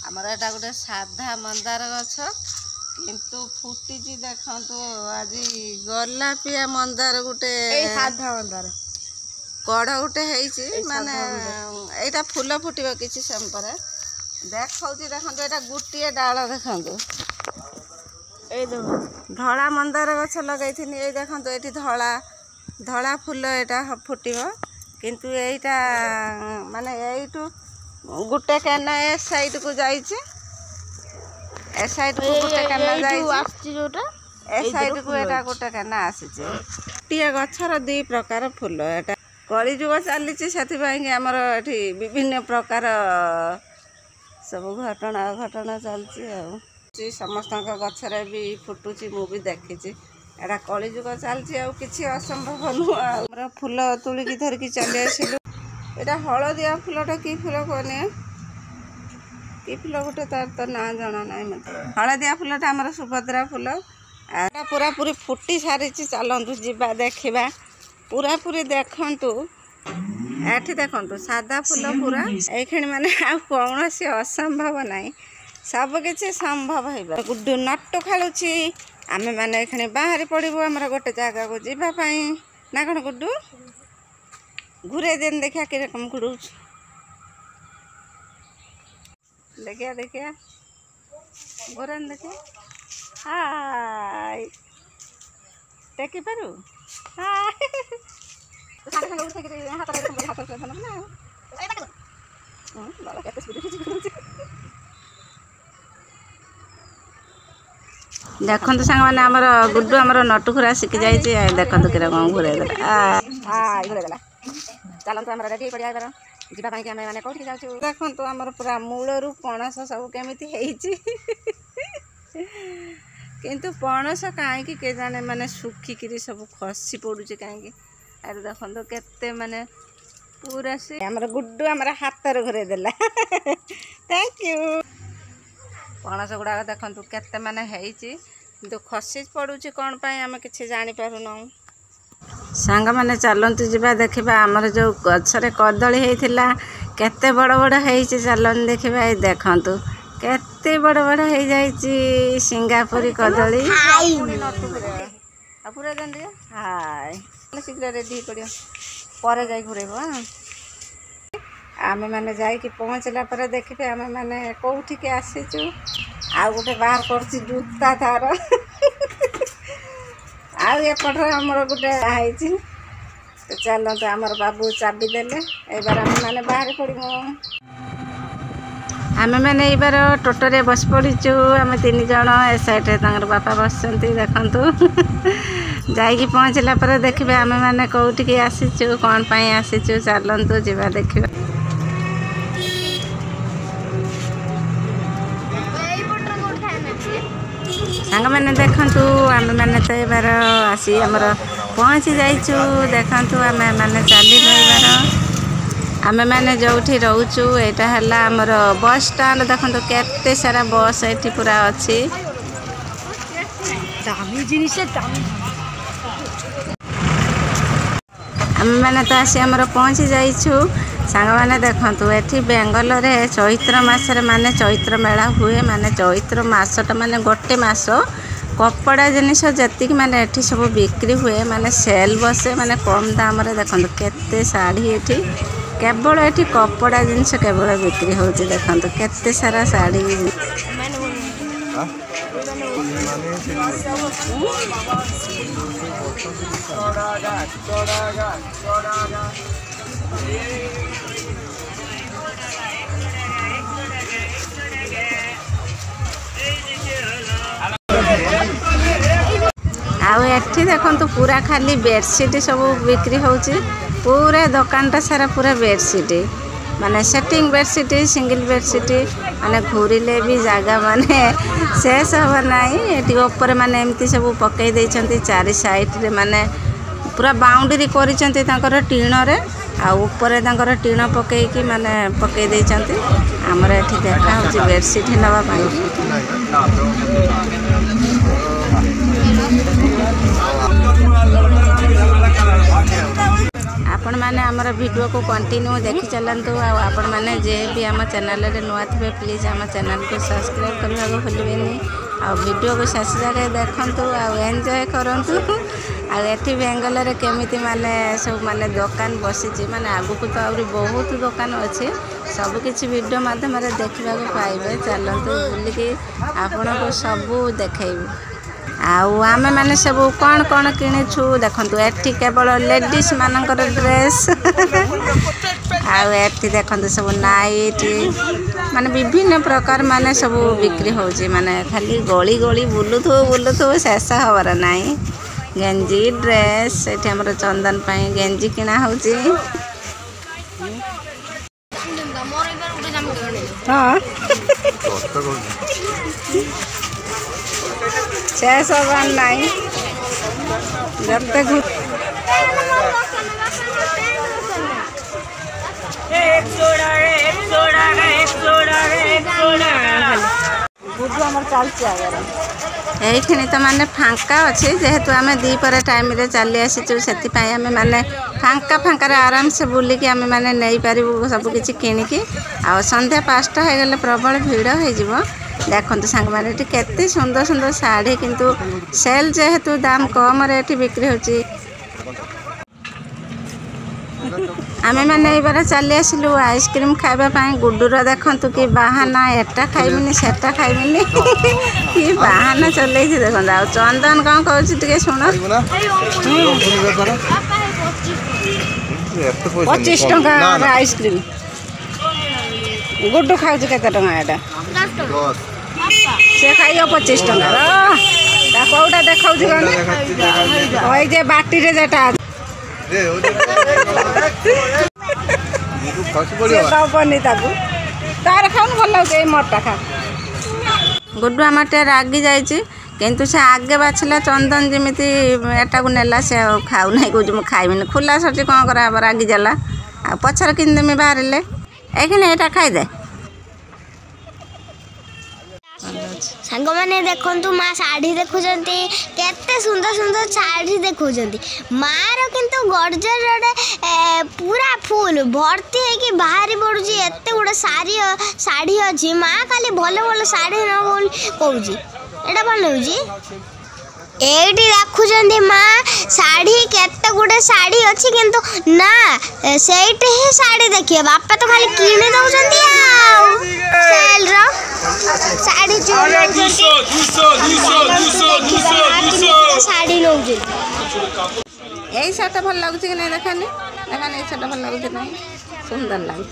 आमर एटा गोटे साधा मंदार गछ किंतु फुटी देखु आज गोलापिया मंदार गोटे साधा मंदार कड़ गोटे माने यहाँ फूल फुटब किसी समय पर देखा देखो यहाँ गोटे डाल देखु धला मंदार गछ लगे ये देखो ये धला धला फूल यहाँ फुटब किंतु यहाँ माने यू गोटे केना ए साइड को जाए साइड को गोटे केना ए साइड को एटा गोटे केना आसी गछर दी प्रकार फूल एटा कलिजुग चली से आमर ये विभिन्न प्रकार सब घटना चलती समस्त गचर भी फुटुची मु भी देखी एटा कलिजुग चलती किसी असंभव नुह फूल तुलिकी धरिकी चली आसिलु एटा हलदिया फूलटा कि फूल कहने कि फूल गोटे तार तो ना जना ना मत हलदिया फूलटा आमर सुभद्रा फूल एटा पूरा पूरी फुटी सारी चलतु जा देखा पूरा पूरी देखु एठी देखु सादा फूल पूरा ये माने कौन सी असंभव ना सब किसी संभव है गुड्डू नट खेलुची आमे माने एखने बाहर पड़ू आम गोटे जगह को जीवाई ना कौन गुड्डू घूरे देन देखा कि रकम घुड़ देखिया देखिया घोरन देखिया हाय टेकी पारू देखु सांग मैंने आमर गुड्डू आमर नटुखुरा शिखी जाइए देखु कि घूरे देला चलतु आम रेडी पड़ा जावाई कि मैंने कौटी जाऊँ देखु आमर पूरा मूलरू पणस सब केमी किंतु पणस कहीं के जाने माने सुखिकी सब खसी पड़ुचे कहीं अरे देखो केते माने पूरा से आमर गुड्डू आमर हाथ घुरे देला थैंक यू पणस गुड़ाक देखु केते माने किंतु खसी पड़ुचे कौन पाई आम किसी जानी पारुना सांग मैंने चलतु जा देखा आमर जो गचरे कदली होता केते बड़ बड़ हो चलन देखा ये देखु केते बड़ बड़ हो जाइए सिंगापुरी कदली पूरा देन हाय शीघ्र रेडी पड़ो पर जा घूरेब आम मैंने जाकि पहुँचला पर देखिए आम मैंने कौटिक आसीचु आ गोटे बाहर कर जूता तार आपर आमर गोटे तो चलते आमर बाबू चाबी देले एबार आम मैंने बाहर पड़ू आम मैंने एबार टोटोरे बस पड़ीचु आम 3 जन ए साइड बापा बस देखु जाइए पहुँचला पर देखिए आम मैंने कौटिक आसीचु कौन पाई आसीचु चलतु जा देखा सांग मैंने देखु आम मैंने तो एबार आसी आमर पहुँची जाइचु देखु आम मैंने चली एबार आम मैंने जो रोचु यहाँ है आमर बस स्टाण्ड देखु केते सारा बस ये पूरा अच्छी आम मैंने तो आसी आमर पहुँची जाइचु सांग मैंने देखु ये बेंगल चैत्र मसरे माने चैत्र मेला हुए माने चैत्र मसटा माने गोटे मस कपड़ा जिनिस जी माने एठी सब बिक्री हुए माने सेल बसे माने कम दाम देखु केते शाढ़ी ये केवल ये कपड़ा जिनिस केवल बिक्री हो देखु केते सारा शाढ़ी आठी देखु पूरा खाली बेडसीट सब बिक्री होची पूरा दुकानटा सारा पूरा बेडसीट माने सेटिंग बेडसीट सिंगल बेडसीट माने घूरिले भी जगह माने शेष हम ना ऊपर माने एमती सब पकई देइछंती चारि साइड रे माने पूरा बाउंड्री करिछंती तांकर टीण रे आ ऊपर तांकर टीण पकईकी माने पकई देइछंती हमर एठी देखा होची बेडसीट नवा आपण मैंने आमर वीडियो को कंटिन्यू देखी चलतु आपण मैंने जे भी आम चैनल रे नुआ थे प्लीज आम चैनल को सब्सक्राइब करने को भूलें आ वीडियो को शेष जगह देखु एंजॉय करूँ आठी बेंगल केमी माने सब माने दुकान बसी माने आगु को तो आहरी बहुत दुकान अच्छे सबकि वीडियो माध्यम देखा पाइबे चलतु बुलिकी आपण को सबू देखेबी आम मैंने सब कौन कौन किणुछु देखु एठी केवल लेडीज मानकर ड्रेस आठी देखते सब नाइट माने विभिन्न प्रकार माने सब बिक्री होची माने खाली गली गली बुलुथु शेष हबार नाई गेंजी ड्रेस ये आम चंदन पाई गेंजी किना होची हाँ शेष हबार नाई जब तक बुद्धू आम चलती ये तो माने फांका अच्छे जेहेतु आम दीपर टाइम रे चली आसीचु से माने फांका फांका आराम से बुलिकी आम मैंने नहीं पारू सबकि किणिकी आ संध्या 5टा हो गले प्रबल भिड़ हो देखते सांग मैंने केते सुंदर सुंदर शाढ़ी किंतु सेल जेहेतु दाम कम रेट बिक्री होची आमे मैंने ये बार चली आसिलु आइसक्रीम खाइबापी गुड्डूर देखु कि बाहाना एटा खाइबिनी सेटा खाइबिनी कि बाहाना चल देखो आ चंदन कौन कहूँ शुण 25 टंका आइसक्रीम गुड्डू खाऊ केते टंका एटा से खाइ 25 टंका कौटा देखा जे बाटी रे जेटा तार खाऊन भल लगे मरटा खा गुड्डू आम रागी जाइए किंतु से आगे बाछला चंदन जमी एटा को नेला से खाऊ ना कह खाइबिनी खुला सची कौन कर रागी जाला आ पछर किनदेमी बाहर ये खाईदे सांग मैंने देखु माँ शाढ़ी देखुं केते सुंदर सुंदर शाढ़ी देखुं मार किंतु गर्जर पूरा फुल भर्ती है कि बाहरी पड़ुची एते गुड़े शाढ़ी अच्छी माँ खाली भल भल शाढ़ी न कहूँ एटा भल होची एटी देखुं माँ शाढ़ी केते गुड़े शाढ़ी अच्छी किंतु ना सेठ ही शाढ़ी देखिए बापा तो खाली किणी दौरान सेल शाढ़ी शाढ़ी नौ यही शार्ट भल लगुच कि नहीं देखानी देखानी शार्ट भल लगुच नहीं सुंदर लगुच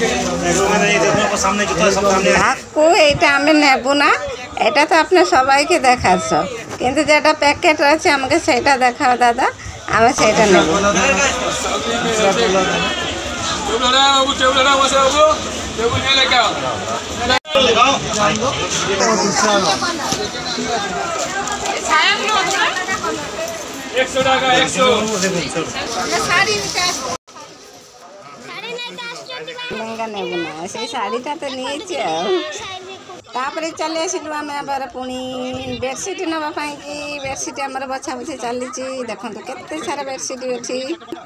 आम नेबू ना एटा तो अपने सबाई के देखा किंतु जेटा पैकेट अच्छे आमके सेटा देखा दादा आम सेटा नेबू लहंगा नेबू ना से शाढ़ीटा तो नहीं चले आसिलु आम पुणी बेडसीट नापाई कि बेडसीट आम बछा बछी चली देखो केते सारा बेडसीट अच्छी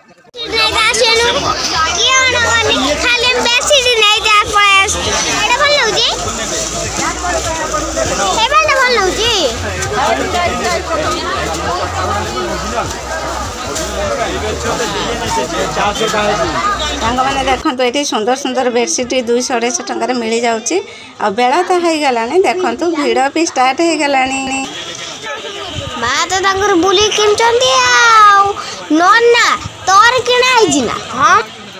मैंने देखो ये सुंदर सुंदर बेडसीट 200-250 टंकार मिल जाऊँगी आ बेला तो हो गला देखु भिड़ भी स्टार्ट हो गला माँ तो बुली किनचंती ना तोर किणा ना हाँ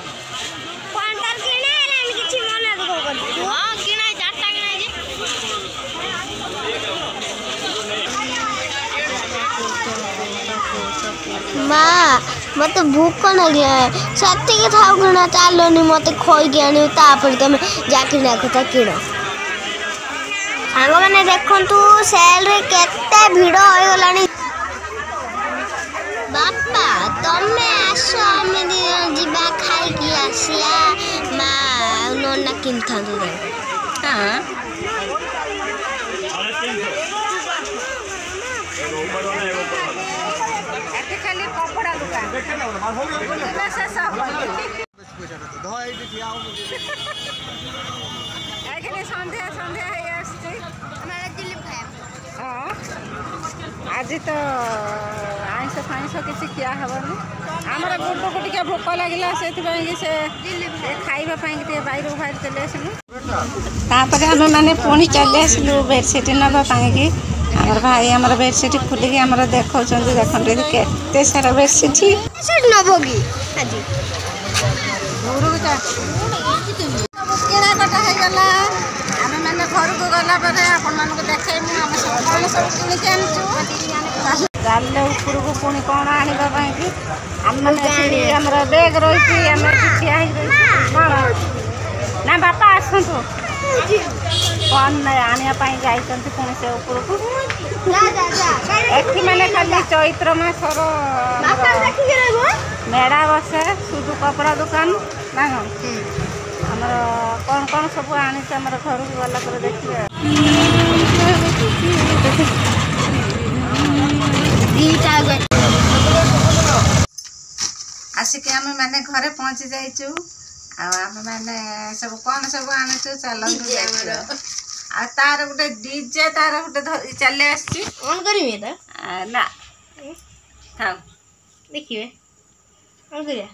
माँ मत भूख लगे सत्य थाऊ किना चलोनी मत खोईकी आनी तुम जाके कथा किण सांग मैंने देखु सेल रे केते भिड़ हो गला बापा तमे आस आम जीवा खाई आसिया माँ नना किन था हाँ ଖାଲି କପଡ଼ା ଦୋକାନ ବୁଲିଲେ ଶେଷ ହବନି। ଏଇଖିନି ସନ୍ଧ୍ୟା ସନ୍ଧ୍ୟା ହେଇ ଆସୁଛି। ହଁ ଆଜି ତ ଆଇଁଷ ଫାଇଁଷ କିଛି ଖିଆ ହେବନି। ଆମର ଗୁଡ଼କୁ ଟିକେ ଭୋକ ଲାଗିଲା ସେଥିପାଇଁକି ସେ ଖାଇବା ପାଇଁକି ଟିକେ ବାଇରକୁ ବାହାରି ଚାଲି ଆସିଲୁ। ତାପରେ ଆମେ ମାନେ ପୁଣି ଚାଲି ଆସିଲୁ ବେଡ଼ସିଟ୍ ନେବା ପାଇଁକି। ଆମର ଭାଇ ଆମର ବେଡ଼ସିଟ୍ ଖୋଲିକି ଆମର ଦେଖାଉଛନ୍ତି। ଦେଖନ୍ତୁ ଏଠି କେତେ ସାରା ବେଡ଼ସିଟ୍ ନେବ କି ଆଜି କିଣାକଟା ହେଇଗଲା। ଆମେ ମାନେ ଘରକୁ ଗଲା ପରେ ଆପଣମାନଙ୍କୁ ଦେଖେଇମୁ ଆମେ ସବୁ କ'ଣ ସବୁ କିଣିକି ଆଣିଛୁ। ଚାଲିଲେ ଉପରକୁ ପୁଣି କ'ଣ ଆଣିବା ପାଇଁକି ଆମେମାନେ ଏଠି ଆମର ବ୍ୟାଗ୍ ରହିଛି। ଆମେ ଏଠି ଠିଆ ହେଇକି ରହିଛୁ। କ'ଣ ନା ବାପା ଆସନ୍ତୁ କ'ଣ ଆଣିବା ପାଇଁ ଯାଇଛନ୍ତି ପୁଣି ସେ ଉପରକୁ। ଏଠି ମାନେ ଖାଲି ଚୈତ୍ର ମାସର ମେଳା ବସେ ସୁଧୁ କପଡ଼ା ଦୋକାନ ନା କ'ଣ ଆମର କ'ଣ ସବୁ ଆଣିଛୁ ଆମର ଘରକୁ ଗଲା ପରେ ଦେଖିବେ। ଆସିକି ଆମେ ମାନେ ଘରେ ପହଞ୍ଚି ଯାଇଛୁ। ଆଉ ଆମେ ମାନେ ସବୁ କ'ଣ ସବୁ ଆଣିଛୁ ଚାଲନ୍ତୁ ଦେଖିବା। ଆଉ ତାର ଗୋଟେ ଡିଜେ ତାର ଗୋଟେ ଚାଲି ଆସିଛି। ଅନ୍ କରିବି ଏଟା ନା ଥାଉ ଦେଖିବେ ଅନ୍ କରିବା।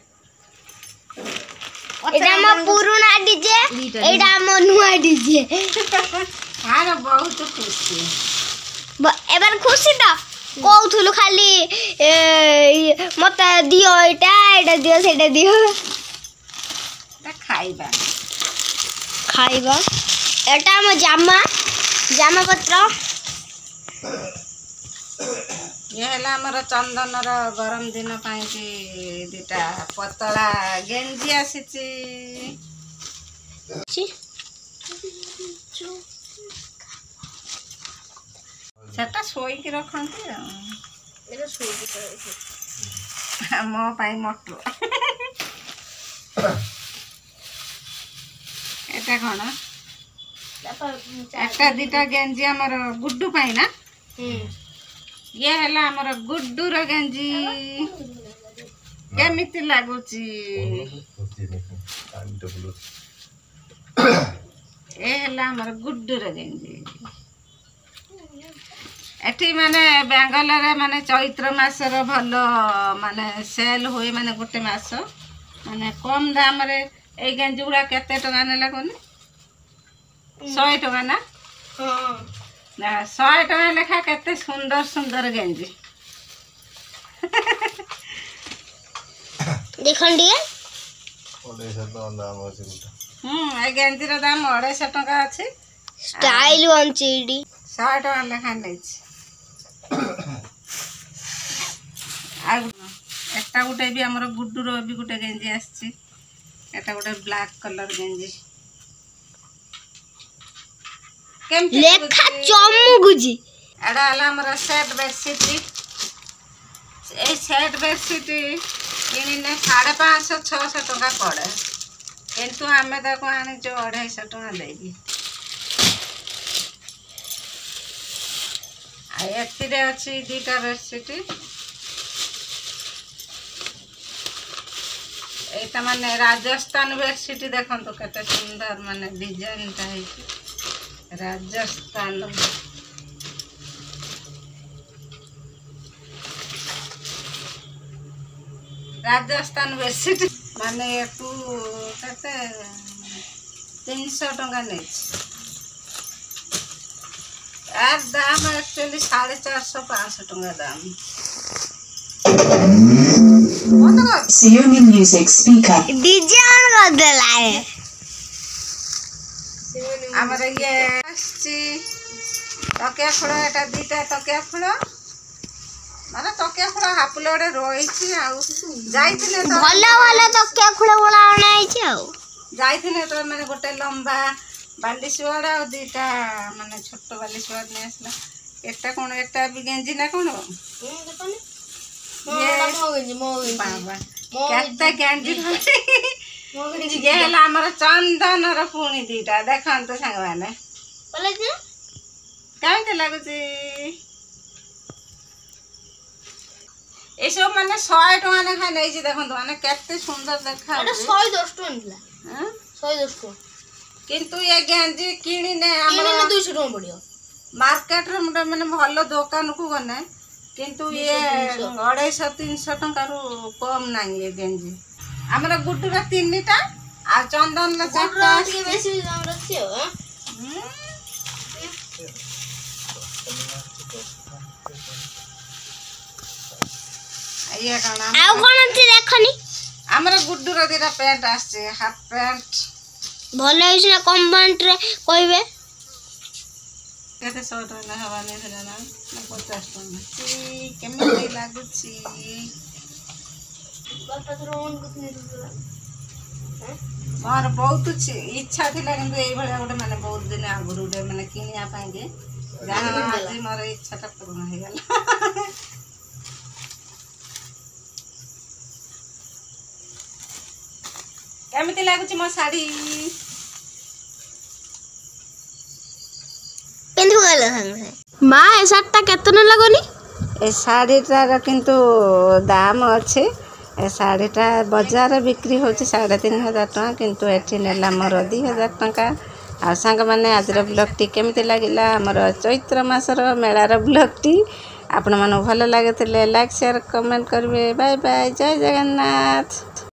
ଏଇଟା ଆମ ପୁରୁଣା ଡିଜେ ଏଇଟା ଆମ ନୂଆ ଡିଜେ। ତାର ବହୁତ ଖୁସି ଏবার খুশি তো কৌথুলু খালি মতো দিও এটা এটা দিও সেটা দিও ଖାଇବା খাইবা এটা আমার জামা পত্র ଇଏ ହେଲା ଆମର ଚନ୍ଦନର ଗରମ ଦିନ ପାଇଁକି ଦୁଇଟା ପତଳା ଗେଞ୍ଜି ଆସିଛି। ସେଟା ଶୋଇକି ରଖନ୍ତି ଆଉ ମୋ ପାଇଁ ମଟର। ଏଟା କ'ଣ একটা দুইটা গেঞ্জি আমার গুড্ডু পাই না। ইয়ে ହେଲା ଆମର ଗୁଡ୍ଡୁର ଗେଞ୍ଜି କେମିତି ଲାଗୁଛି। ଏ ହେଲା ଆମର ଗୁଡ୍ଡୁର ଗେଞ୍ଜି। ଏଠି ମାନେ ବେଙ୍ଗଲରେ ମାନେ ଚୈତ୍ର ମାସର ଭଲ ମାନେ ସେଲ୍ ହୁଏ। ମାନେ ଗୋଟେ ମାସ ମାନେ କମ୍ ଦାମରେ ଏଇ ଗେଞ୍ଜି ଗୁଡ଼ା କେତେ ଟଙ୍କା ନେଲା କହନି 100 ଟଙ୍କା ନା। 100 ଟଙ୍କା ଲେଖା କେତେ ସୁନ୍ଦର ସୁନ୍ଦର ଗେଞ୍ଜି ଦେଖନ୍ତି। ଏ ଗେଞ୍ଜିର ଦାମ 250 ଟଙ୍କା ଅଛି। ଷ୍ଟାଇଲ ବଞ୍ଚିଡ଼ି 100 ଟଙ୍କା ଲେଖା ନେଇଛି। ଆଉ ଏଟା ଗୋଟେ ବି ଆମର ଗୁଡ୍ଡୁର ବି ଗୋଟେ ଗେଞ୍ଜି ଆସିଛି। ଏଟା ଗୋଟେ ବ୍ଲାକ୍ କଲର ଗେଞ୍ଜି ଲେଖା ଚମକୁଛି। ଏଟା ହେଲା ଆମର ସେଟ୍ ବେଡସିଟ୍। এই সেট বেডସିଟ୍ କିଣିଲେ 550-600 ଟଙ୍କା ପଡ଼େ କିନ୍ତୁ ଆମେ ତାକୁ ଆଣିଛୁ 250 ଟଙ୍କା ଦେଇକି। ଆଉ ଏଥିରେ ଅଛି 2ଟା ବେଡସିଟ୍। এইটা মানে রাজস্থান বেডସିଟ୍ ଦେଖନ୍ତୁ କେତେ ସୁନ୍ଦର ମାନେ ଡିଜାଇନଟା ହେଇଛି। ରାଜସ୍ଥାନ ବେଡସିଟ୍ ମାନେ ଏଠୁ କେତେ 300 ଟଙ୍କା ନେଇଛି। यार दाम एक्चुअली 450-500 टଙ୍କା दाम। Xiaomi Music Speaker DJ on कर देला है। ଆମର ଇଏ ଆସିଛି ତକିଆ ଖୋଳ। ଏଟା 2ଟା ତକିଆ ଖୋଳ ମାନେ ତକିଆ ଖୋଳ ହାଫ ଲୋଡ୍ ରହିଛି। ଆଉ ଯାଇଥିଲେ ତ ଭଲ ଭଲ ତକିଆ ଖୋଳ ବୋଳା ଆଣା ହେଇଛି। ଆଉ ଯାଇଥିଲେ ତ ମାନେ ଗୋଟେ ଲମ୍ବା ବାଲିଶ ୱାର୍ଡ ଆଉ 2ଟା ମାନେ ଛୋଟ ବାଲିଶ ୱାର୍ଡ ନେଇ ଆସିଲା। ଏଟା କ'ଣ ଏଟା ବି ଗେଞ୍ଜି ନା କ'ଣ କେତେ ଗେଞ୍ଜି ଇଏ ହେଲା ଆମର ଚନ୍ଦନର ପୁଣି 2ଟା। ଦେଖନ୍ତୁ ସାଙ୍ଗମାନେ କେମିତି ଲାଗୁଛି। एसब माने 100 टका लेखा नहीं देखो माने केते सुंदर देखा 110 टका निकला हां 110 टका किंतु ये गेंजी किणी ने किणी ने 200 टका पड़ियो मार्केट रे माने भलो दुकान को गने किंतु ये 250-300 टका रु कम नहीं ये गेंजी हमरा गुटू रे 3टा आ चंदन ला 4टा के बेसी दाम रखियो ये काना आउ कोन ती देखनी हमरा गुड्डू रे दिरा पैंट आछे हाफ पैंट भले होइछ ना कमेंट रे कहबे केते 100 टका हवा नै होला ना 50 टका ची केमे लागु छी बापा तो ओन कुछ नहीं मोर बहुत इच्छा थिला किंतु एई भले गोटे माने बहुत दिन आगुरु रे माने किनिया पाएंगे जहां आज मोर इच्छा ता पूर्ण हो गेल केमिति लागुची मो साड़ी पिंधु गेल संग मां ए शर्टटा केतने लगोनी ए साड़ीटार किंतु दाम अच्छे ए साड़ीटा बाजार बिक्री होची 3500 टका किंतु एठी नेला मोर 2000 टका आ संग माने आज ब्लॉग टी केमिति लागिला हमर चैत्र मासर मेलार ब्लॉग टी आपण मन भल लागे लाइक शेयर कमेंट करबे बाय बाय जय जगन्नाथ।